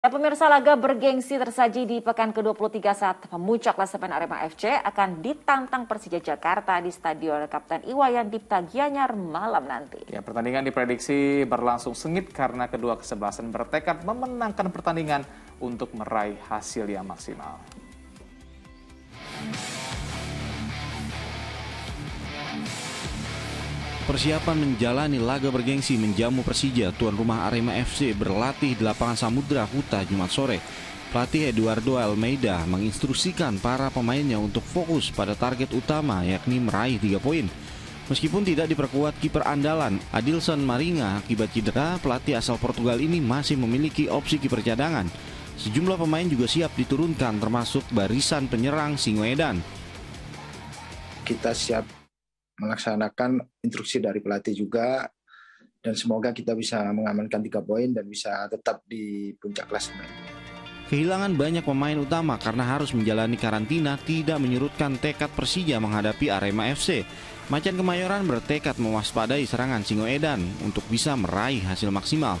Ya, pemirsa, laga bergengsi tersaji di pekan ke-23 saat pemuncak klasemen Arema FC akan ditantang Persija Jakarta di Stadion Kapten Iwayan Dipta Gianyar malam nanti. Ya, pertandingan diprediksi berlangsung sengit karena kedua kesebelasan bertekad memenangkan pertandingan untuk meraih hasil yang maksimal. Persiapan menjalani laga bergengsi menjamu Persija, tuan rumah Arema FC berlatih di lapangan Samudra Huta Jumat sore. Pelatih Eduardo Almeida menginstruksikan para pemainnya untuk fokus pada target utama, yakni meraih 3 poin. Meskipun tidak diperkuat kiper andalan Adilson Maringa akibat cedera, pelatih asal Portugal ini masih memiliki opsi kiper cadangan. Sejumlah pemain juga siap diturunkan, termasuk barisan penyerang Singoedan. Kita siap melaksanakan instruksi dari pelatih juga, dan semoga kita bisa mengamankan 3 poin dan bisa tetap di puncak klasemen. Kehilangan banyak pemain utama karena harus menjalani karantina tidak menyurutkan tekad Persija menghadapi Arema FC. Macan Kemayoran bertekad mewaspadai serangan Singoedan untuk bisa meraih hasil maksimal.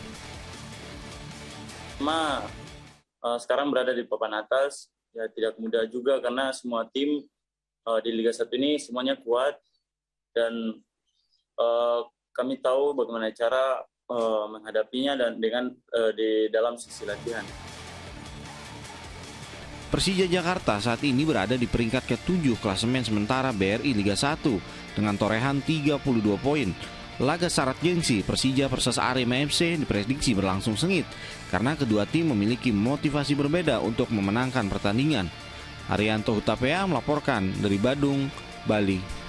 Sekarang berada di papan atas, ya tidak mudah juga karena semua tim di Liga 1 ini semuanya kuat. Dan kami tahu bagaimana cara menghadapinya dan di dalam sisi latihan. Persija Jakarta saat ini berada di peringkat ke-7 klasemen sementara BRI Liga 1 dengan torehan 32 poin. Laga syarat gengsi Persija versus Arema FC diprediksi berlangsung sengit karena kedua tim memiliki motivasi berbeda untuk memenangkan pertandingan. Arianto Hutapea melaporkan dari Badung, Bali.